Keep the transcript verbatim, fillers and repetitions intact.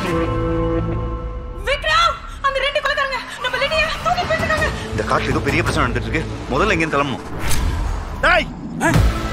விக்ரம், அந்த ரெண்டு கொலைகாரங்க நம்ம லினியா தூக்கி போட்டுட்டாங்க. இந்த காட்டுல ஏதோ பெரிய பிரச்சனை நடந்துட்டு இருக்கு. முதல்ல எங்க கிளம்பணும். டேய்